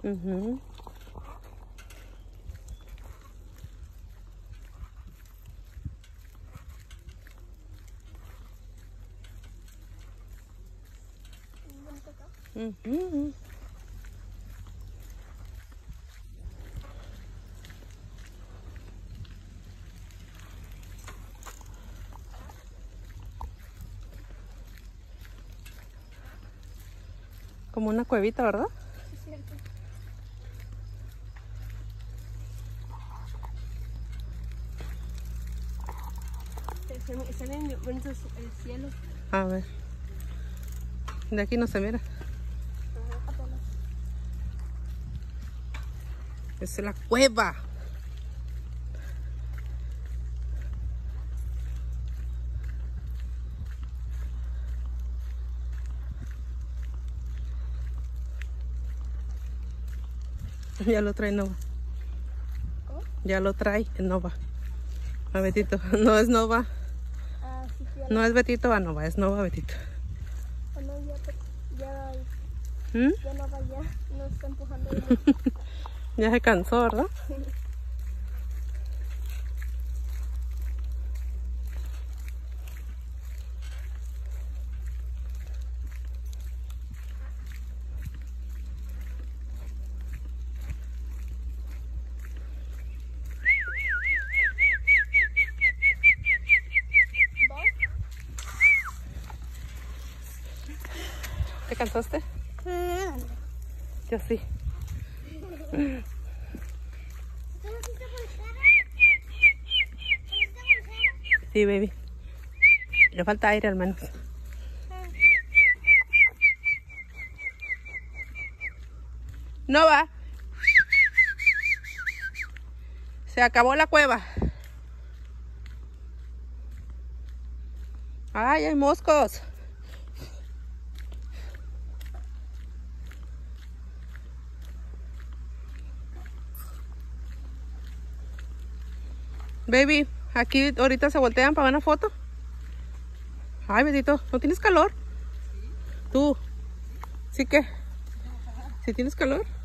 Uh-huh. Uh-huh. Como una cuevita, ¿verdad? Sí, es cierto. Se ve bonito el cielo. A ver. De aquí no se mira. Ajá, apenas. Esa es la cueva. Ya lo trae Nova. ¿Cómo? Ya lo trae Nova. A Betito. No es Nova. Ah, sí, sí. No es Betito a Nova. Es Nova a Betito. Oh, no, ya ¿Mm? ya no vaya. Nos está empujando. Ya se cansó, ¿verdad? ¿Te cansaste? Yo sí. Sí, baby. Le falta aire al menos. No va. Se acabó la cueva. Ay, hay moscos. Baby, aquí ahorita se voltean para una foto. Ay, Betito, ¿no tienes calor? ¿Tú? ¿Sí qué? ¿Sí tienes calor?